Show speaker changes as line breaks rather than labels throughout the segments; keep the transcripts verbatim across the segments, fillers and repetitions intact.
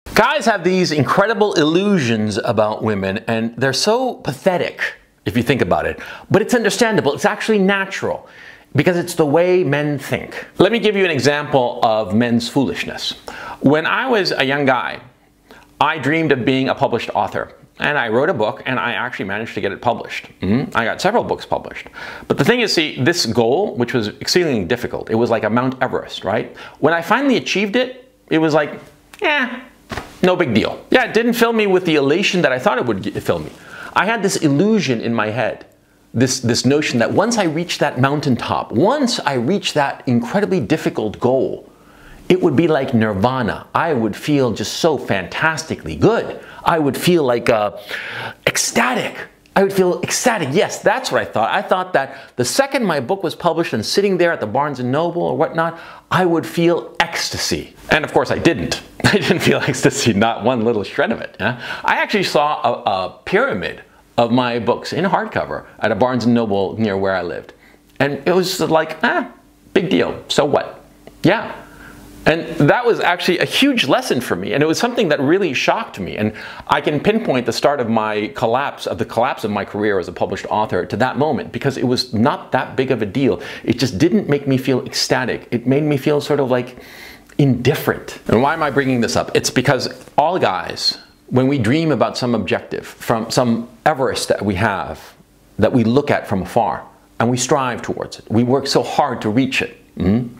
Guys have these incredible illusions about women, and they're so pathetic if you think about it. But it's understandable. It's actually natural because it's the way men think. Let me give you an example of men's foolishness. When I was a young guy, I dreamed of being a published author. And I wrote a book, and I actually managed to get it published. Mm-hmm. I got several books published. But the thing is, see, this goal, which was exceedingly difficult, it was like a Mount Everest, right? When I finally achieved it, it was like, eh, no big deal. Yeah, it didn't fill me with the elation that I thought it would fill me. I had this illusion in my head, this, this notion that once I reached that mountaintop, once I reached that incredibly difficult goal, it would be like nirvana. I would feel just so fantastically good. I would feel like uh, ecstatic. I would feel ecstatic. Yes, that's what I thought. I thought that the second my book was published and sitting there at the Barnes and Noble or whatnot, I would feel ecstasy. And of course I didn't. I didn't feel ecstasy, not one little shred of it. Yeah? I actually saw a, a pyramid of my books in hardcover at a Barnes and Noble near where I lived. And it was like, ah, big deal. So what? Yeah. And that was actually a huge lesson for me, and it was something that really shocked me. And I can pinpoint the start of my collapse, of the collapse of my career as a published author to that moment, because it was not that big of a deal. It just didn't make me feel ecstatic. It made me feel sort of like indifferent. And why am I bringing this up? It's because all guys, when we dream about some objective, from some Everest that we have, that we look at from afar, and we strive towards it, we work so hard to reach it. Mm-hmm.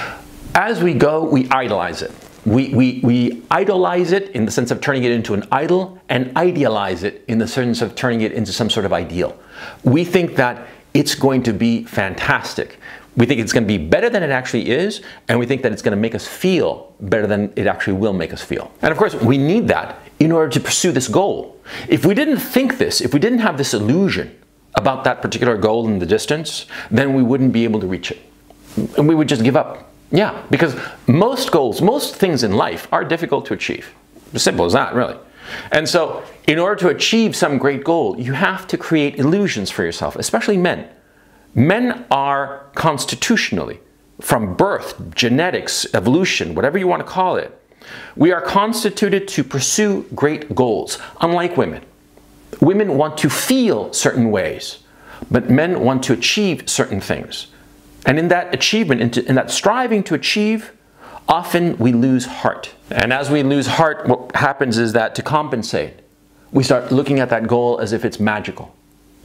As we go, we idolize it. We, we, we idolize it in the sense of turning it into an idol, and idealize it in the sense of turning it into some sort of ideal. We think that it's going to be fantastic. We think it's going to be better than it actually is, and we think that it's going to make us feel better than it actually will make us feel. And of course, we need that in order to pursue this goal. If we didn't think this, if we didn't have this illusion about that particular goal in the distance, then we wouldn't be able to reach it. And we would just give up. Yeah, because most goals, most things in life are difficult to achieve. As simple as that, really. And so, in order to achieve some great goal, you have to create illusions for yourself, especially men. Men are constitutionally, from birth, genetics, evolution, whatever you want to call it, we are constituted to pursue great goals, unlike women. Women want to feel certain ways, but men want to achieve certain things. And in that achievement, in that striving to achieve, often we lose heart. And as we lose heart, what happens is that to compensate, we start looking at that goal as if it's magical.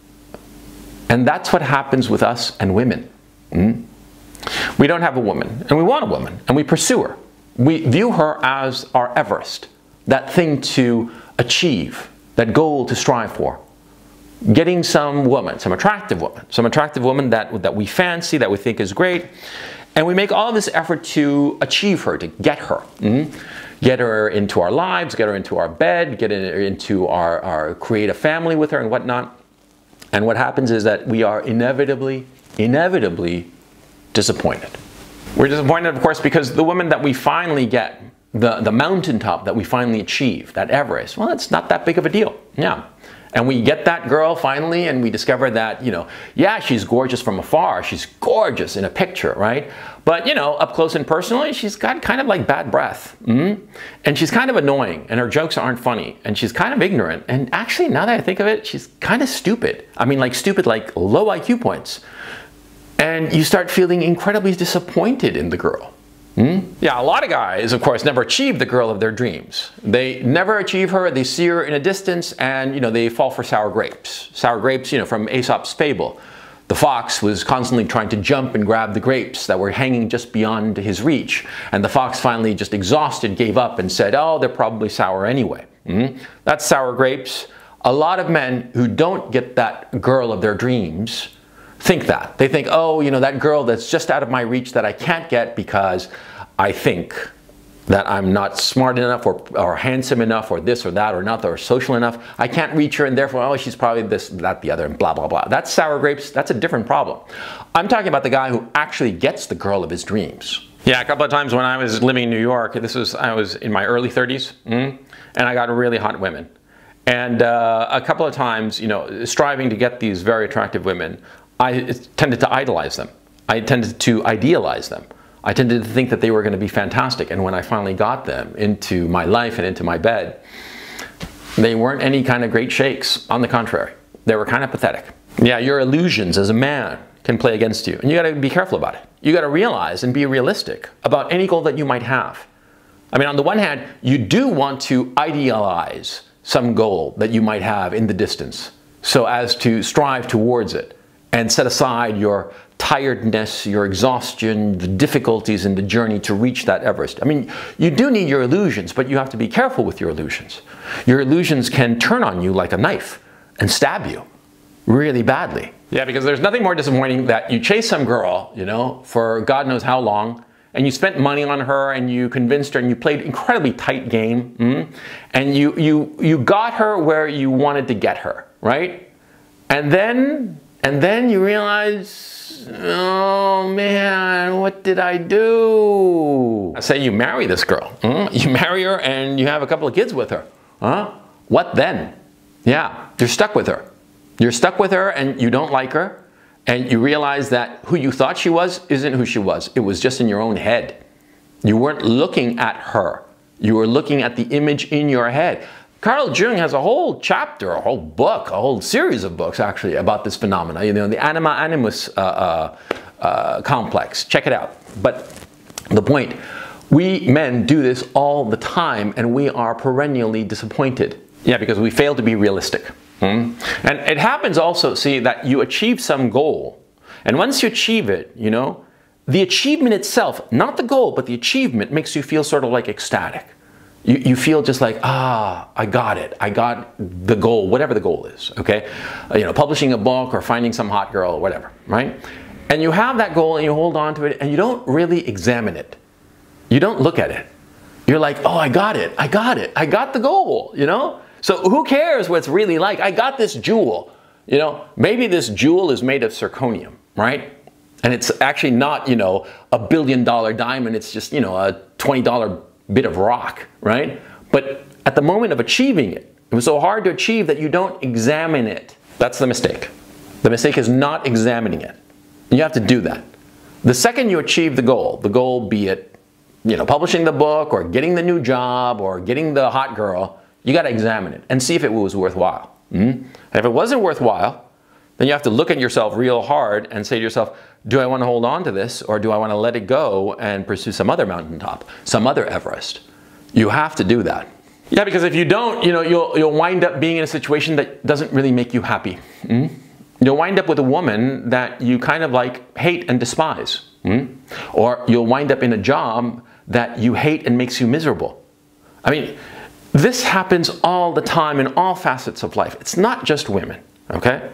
And that's what happens with us and women. Mm? We don't have a woman, and we want a woman, and we pursue her. We view her as our Everest, that thing to achieve, that goal to strive for. Getting some woman, some attractive woman, some attractive woman that, that we fancy, that we think is great, and we make all this effort to achieve her, to get her. Mm-hmm. Get her into our lives, get her into our bed, get her into our, our, create a family with her and whatnot. And what happens is that we are inevitably, inevitably disappointed. We're disappointed, of course, because the woman that we finally get, the, the mountaintop that we finally achieve, that Everest, well, it's not that big of a deal. Yeah. And we get that girl finally, and we discover that, you know, yeah, she's gorgeous from afar. She's gorgeous in a picture, right? But, you know, up close and personally, she's got kind of like bad breath. Mm-hmm. And she's kind of annoying, and her jokes aren't funny, and she's kind of ignorant. And actually, now that I think of it, she's kind of stupid. I mean, like stupid, like low I Q points. And you start feeling incredibly disappointed in the girl. Hmm? Yeah, a lot of guys, of course, never achieve the girl of their dreams. They never achieve her, they see her in a distance, and, you know, they fall for sour grapes. Sour grapes, you know, from Aesop's fable. The fox was constantly trying to jump and grab the grapes that were hanging just beyond his reach. And the fox finally, just exhausted, gave up and said, oh, they're probably sour anyway. Hmm? That's sour grapes. A lot of men who don't get that girl of their dreams think that. They think, oh, you know, that girl that's just out of my reach that I can't get because I think that I'm not smart enough or, or handsome enough or this or that or not or social enough. I can't reach her, and therefore, oh, she's probably this, that, the other, and blah, blah, blah. That's sour grapes. That's a different problem. I'm talking about the guy who actually gets the girl of his dreams. Yeah, a couple of times when I was living in New York, this was, I was in my early thirties, mm, and I got really hot women. And uh, a couple of times, you know, striving to get these very attractive women, I tended to idolize them. I tended to idealize them. I tended to think that they were going to be fantastic, and when I finally got them into my life and into my bed, they weren't any kind of great shakes. On the contrary, they were kind of pathetic. Yeah, your illusions as a man can play against you, and you got to be careful about it. You got to realize and be realistic about any goal that you might have. I mean, on the one hand, you do want to idealize some goal that you might have in the distance so as to strive towards it and set aside your tiredness, your exhaustion, the difficulties in the journey to reach that Everest. I mean, you do need your illusions, but you have to be careful with your illusions. Your illusions can turn on you like a knife and stab you really badly. Yeah, because there's nothing more disappointing that you chase some girl, you know, for God knows how long, and you spent money on her and you convinced her and you played incredibly tight game, mm, and you, you, you got her where you wanted to get her, right? And then, and then you realize, oh man, what did I do? I say you marry this girl, mm, you marry her and you have a couple of kids with her, huh? What then? Yeah, you're stuck with her. You're stuck with her and you don't like her, and you realize that who you thought she was isn't who she was. It was just in your own head. You weren't looking at her. You were looking at the image in your head. Carl Jung has a whole chapter, a whole book, a whole series of books actually about this phenomena, you know, the anima animus uh, uh, uh, complex. Check it out. But the point, we men do this all the time and we are perennially disappointed. Yeah, because we fail to be realistic. Hmm? And it happens also, see, that you achieve some goal, and once you achieve it, you know, the achievement itself, not the goal, but the achievement makes you feel sort of like ecstatic. You, you feel just like, ah, I got it. I got the goal, whatever the goal is, okay? Uh, you know, publishing a book or finding some hot girl or whatever, right? And you have that goal and you hold on to it and you don't really examine it. You don't look at it. You're like, oh, I got it. I got it. I got the goal, you know? So who cares what it's really like? I got this jewel. You know, maybe this jewel is made of zirconium, right? And it's actually not, you know, a billion dollar diamond. It's just, you know, a twenty dollar bit of rock, right? But at the moment of achieving it, it was so hard to achieve that you don't examine it. That's the mistake. The mistake is not examining it. You have to do that. The second you achieve the goal, the goal be it, you know, publishing the book or getting the new job or getting the hot girl, you got to examine it and see if it was worthwhile. Mm-hmm. And if it wasn't worthwhile, then you have to look at yourself real hard and say to yourself, do I want to hold on to this, or do I want to let it go and pursue some other mountaintop, some other Everest? You have to do that. Yeah, because if you don't, you know, you'll, you'll wind up being in a situation that doesn't really make you happy. Mm-hmm. You'll wind up with a woman that you kind of like hate and despise. Mm-hmm. Or you'll wind up in a job that you hate and makes you miserable. I mean, this happens all the time in all facets of life. It's not just women, okay?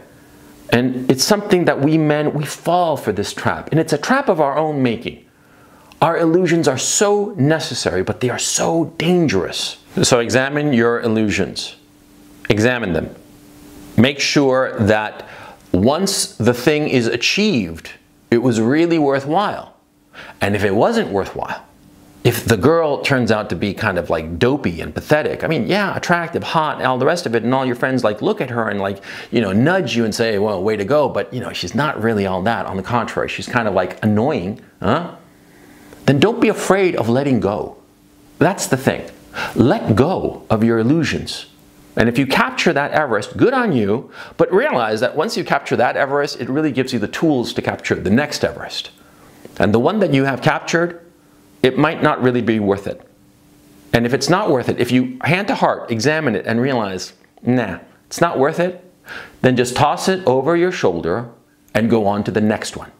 And it's something that we men, we fall for this trap. And it's a trap of our own making. Our illusions are so necessary, but they are so dangerous. So examine your illusions. Examine them. Make sure that once the thing is achieved, it was really worthwhile. And if it wasn't worthwhile, if the girl turns out to be kind of like dopey and pathetic, I mean, yeah, attractive, hot, and all the rest of it, and all your friends like look at her and like, you know, nudge you and say, well, way to go, but you know, she's not really all that. On the contrary, she's kind of like annoying, huh? Then don't be afraid of letting go. That's the thing. Let go of your illusions. And if you capture that Everest, good on you, but realize that once you capture that Everest, it really gives you the tools to capture the next Everest. And the one that you have captured, it might not really be worth it. And if it's not worth it, if you hand to heart examine it and realize, nah, it's not worth it, then just toss it over your shoulder and go on to the next one.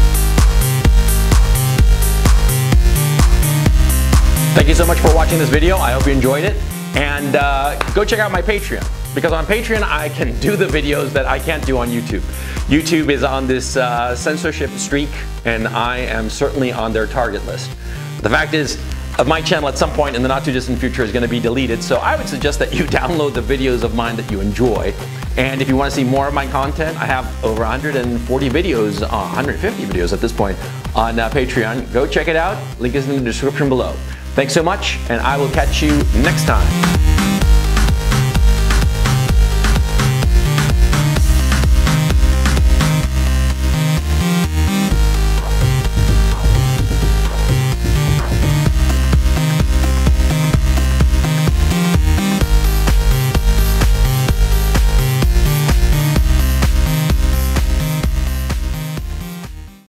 Thank you so much for watching this video. I hope you enjoyed it. And uh, go check out my Patreon, because on Patreon I can do the videos that I can't do on YouTube. YouTube is on this uh, censorship streak, and I am certainly on their target list. The fact is, of my channel at some point in the not too distant future is going to be deleted, so I would suggest that you download the videos of mine that you enjoy. And if you want to see more of my content, I have over one hundred forty videos, uh, one hundred fifty videos at this point on uh, Patreon. Go check it out. Link is in the description below. Thanks so much, and I will catch you next time.